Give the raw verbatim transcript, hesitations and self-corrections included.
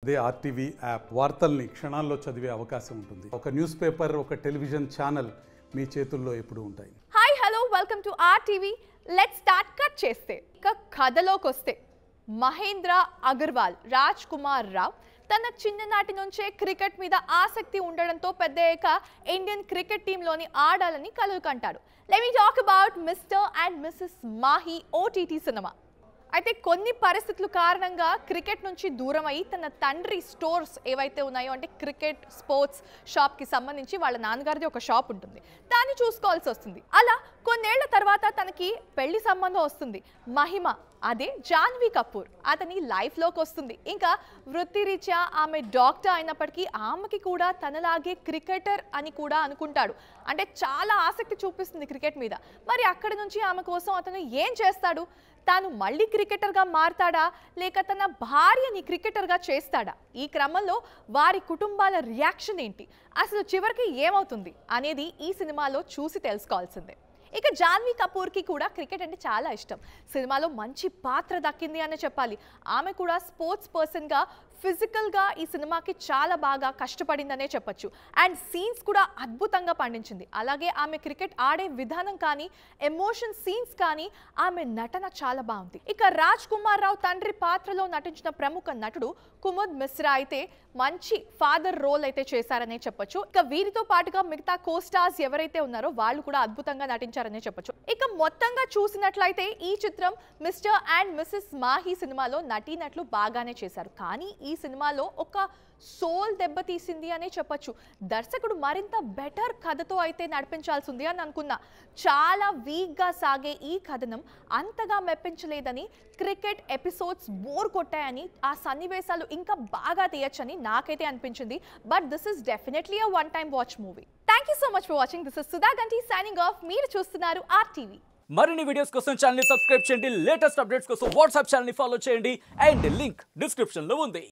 అదే RTV app వార్తల్ని క్షణాల్లో చదివే అవకాశం ఉంటుంది. ఒక న్యూస్ పేపర్, ఒక టెలివిజన్ ఛానల్ మీ చేతుల్లో ఎప్పుడూ ఉంటాయి. Hi hello welcome to RTV. Let's start cut చేస్తే ఇక కథలోకి వస్తే మహేంద్ర అగర్వాల్ రాజ్ కుమార్ రావు తన చిన్ననాటి నుంచే క్రికెట్ మీద ఆసక్తి ఉండడంతో పెద్దయ్యాక ఇండియన్ క్రికెట్ టీంలోని ఆడాలని కలలు కంటాడు. Let me talk about mister and misses Mahi OTT cinema. అయితే కొన్ని పరిస్థితుల కారణంగా క్రికెట్ నుంచి దూరం అయ్యి తన తండ్రి స్టోర్స్ ఏవైతే ఉన్నాయో అంటే క్రికెట్ స్పోర్ట్స్ షాప్కి సంబంధించి వాళ్ళ నాన్నగారిది ఒక షాప్ ఉంటుంది, దాన్ని చూసుకోవాల్సి వస్తుంది. అలా కొన్నేళ్ల తర్వాత తనకి పెళ్లి సంబంధం వస్తుంది. మహిమ అదే జాన్వీ కపూర్ అతని లైఫ్లోకి వస్తుంది. ఇంకా వృత్తిరీత్యా ఆమె డాక్టర్ అయినప్పటికీ ఆమెకి కూడా తనలాగే క్రికెటర్ అని కూడా అనుకుంటాడు. అంటే చాలా ఆసక్తి చూపిస్తుంది క్రికెట్ మీద. మరి అక్కడి నుంచి ఆమె కోసం అతను ఏం చేస్తాడు? తాను మళ్ళీ క్రికెటర్గా మారతాడా లేక తన భార్యని క్రికెటర్గా చేస్తాడా? ఈ క్రమంలో వారి కుటుంబాల రియాక్షన్ ఏంటి, అసలు చివరికి ఏమవుతుంది అనేది ఈ సినిమాలో చూసి తెలుసుకోవాల్సిందే. ఇక జాన్వీ కపూర్కి కూడా క్రికెట్ అంటే చాలా ఇష్టం. సినిమాలో మంచి పాత్ర దక్కింది అని చెప్పాలి. ఆమె కూడా స్పోర్ట్స్ పర్సన్గా ఫిజికల్గా ఈ సినిమాకి చాలా బాగా కష్టపడిందనే చెప్పొచ్చు. అండ్ సీన్స్ కూడా అద్భుతంగా పండించింది. అలాగే ఆమె క్రికెట్ ఆడే విధానం కానీ ఎమోషన్ సీన్స్ కానీ ఆమె నటన చాలా బాగుంది. ఇక రాజ్ కుమార్ రావు తండ్రి పాత్రలో నటించిన ప్రముఖ నటుడు కుముద్ మిశ్రా అయితే మంచి ఫాదర్ రోల్ అయితే చేశారనే చెప్పొచ్చు. ఇక వీరితో పాటుగా మిగతా కోస్టార్స్ ఎవరైతే ఉన్నారో వాళ్ళు కూడా అద్భుతంగా నటించారనే చెప్పొచ్చు. ఇక మొత్తంగా చూసినట్లయితే ఈ చిత్రం మిస్టర్ అండ్ మిసెస్ మాహీ సినిమాలో నటీనట్లు బాగానే చేశారు. కానీ ఈ సినిమాలో ఒక సోల్ దెబ్బతీసింది అనే చెప్పొచ్చు. దర్శకుడు మరింత బెటర్ కథతో అయితే నడిపించాల్సింది అని అనుకున్నా. చాలా వీక్గా సాగే ఈ కథనం అంతగా మెప్పించలేదని, క్రికెట్ ఎపిసోడ్స్ బోర్ కొట్టాయని, ఆ సన్నివేశాలు ఇంకా బాగా తీయచ్చని నాకైతే అనిపించింది. But this is definitely a one time watch movie. Thank you so much for watching. This is Sudha Ganti signing of. మీరు చూస్తున్నారు ఆర్టీవీ. మరిన్ని వీడియోస్ కోసం ఛానల్ ని సబ్స్క్రైబ్ చేయండి. లేటెస్ట్ అప్డేట్స్ కోసం వాట్సాప్ ఛానల్ ని ఫాలో చేయండి. అండ్ లింక్ డిస్క్రిప్షన్ లో ఉంది.